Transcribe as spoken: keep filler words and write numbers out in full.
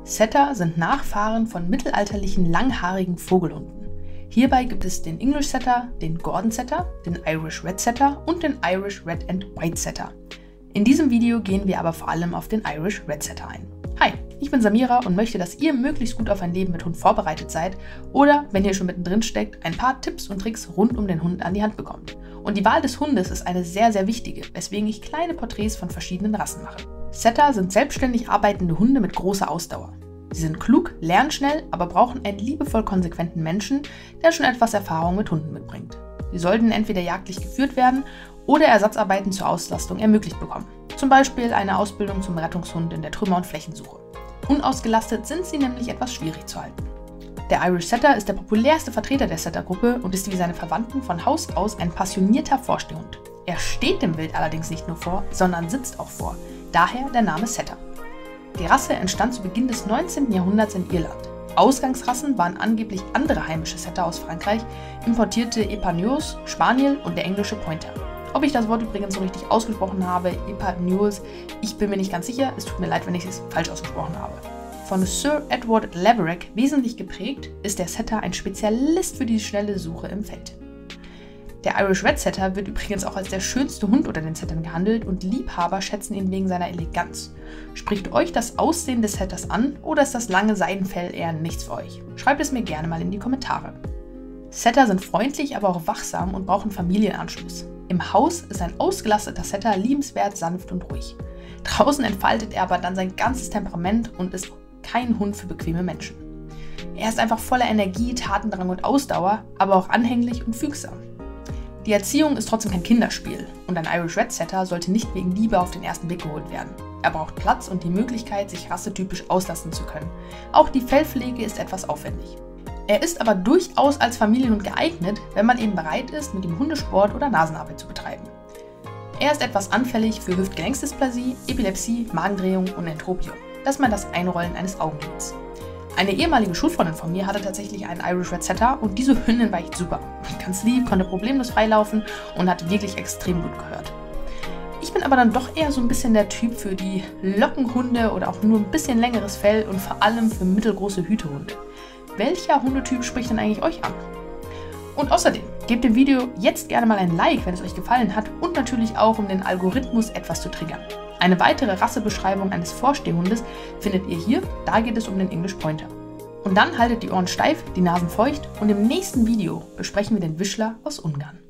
Setter sind Nachfahren von mittelalterlichen langhaarigen Vogelhunden. Hierbei gibt es den English Setter, den Gordon Setter, den Irish Red Setter und den Irish Red and White Setter. In diesem Video gehen wir aber vor allem auf den Irish Red Setter ein. Hi, ich bin Samira und möchte, dass ihr möglichst gut auf ein Leben mit Hund vorbereitet seid oder, wenn ihr schon mittendrin steckt, ein paar Tipps und Tricks rund um den Hund an die Hand bekommt. Und die Wahl des Hundes ist eine sehr, sehr wichtige, weswegen ich kleine Porträts von verschiedenen Rassen mache. Setter sind selbstständig arbeitende Hunde mit großer Ausdauer. Sie sind klug, lernen schnell, aber brauchen einen liebevoll konsequenten Menschen, der schon etwas Erfahrung mit Hunden mitbringt. Sie sollten entweder jagdlich geführt werden oder Ersatzarbeiten zur Auslastung ermöglicht bekommen. Zum Beispiel eine Ausbildung zum Rettungshund in der Trümmer- und Flächensuche. Unausgelastet sind sie nämlich etwas schwierig zu halten. Der Irish Setter ist der populärste Vertreter der Setter-Gruppe und ist wie seine Verwandten von Haus aus ein passionierter Vorstehhund. Er steht dem Wild allerdings nicht nur vor, sondern sitzt auch vor. Daher der Name Setter. Die Rasse entstand zu Beginn des neunzehnten Jahrhunderts in Irland. Ausgangsrassen waren angeblich andere heimische Setter aus Frankreich, importierte Epagneux, Spaniel und der englische Pointer. Ob ich das Wort übrigens so richtig ausgesprochen habe, Epagneux, ich bin mir nicht ganz sicher, es tut mir leid, wenn ich es falsch ausgesprochen habe. Von Sir Edward Leverett wesentlich geprägt, ist der Setter ein Spezialist für die schnelle Suche im Feld. Der Irish Red Setter wird übrigens auch als der schönste Hund unter den Settern gehandelt und Liebhaber schätzen ihn wegen seiner Eleganz. Spricht euch das Aussehen des Setters an oder ist das lange Seidenfell eher nichts für euch? Schreibt es mir gerne mal in die Kommentare. Setter sind freundlich, aber auch wachsam und brauchen Familienanschluss. Im Haus ist ein ausgelasteter Setter liebenswert, sanft und ruhig. Draußen entfaltet er aber dann sein ganzes Temperament und ist kein Hund für bequeme Menschen. Er ist einfach voller Energie, Tatendrang und Ausdauer, aber auch anhänglich und fügsam. Die Erziehung ist trotzdem kein Kinderspiel und ein Irish Red Setter sollte nicht wegen Liebe auf den ersten Blick geholt werden. Er braucht Platz und die Möglichkeit, sich rassetypisch auslassen zu können. Auch die Fellpflege ist etwas aufwendig. Er ist aber durchaus als Familienhund geeignet, wenn man eben bereit ist, mit ihm Hundesport oder Nasenarbeit zu betreiben. Er ist etwas anfällig für Hüft-Gelenksdysplasie, Epilepsie, Magendrehung und Entropium. Das ist mal das Einrollen eines Augenlids. Eine ehemalige Schulfreundin von mir hatte tatsächlich einen Irish Red Setter und diese Hündin war echt super. Ganz lieb, konnte problemlos freilaufen und hat wirklich extrem gut gehört. Ich bin aber dann doch eher so ein bisschen der Typ für die Lockenhunde oder auch nur ein bisschen längeres Fell und vor allem für mittelgroße Hütehunde. Welcher Hundetyp spricht denn eigentlich euch an? Und außerdem, gebt dem Video jetzt gerne mal ein Like, wenn es euch gefallen hat und natürlich auch, um den Algorithmus etwas zu triggern. Eine weitere Rassebeschreibung eines Vorstehhundes findet ihr hier, da geht es um den English Pointer. Und dann haltet die Ohren steif, die Nasen feucht und im nächsten Video besprechen wir den Vizsla aus Ungarn.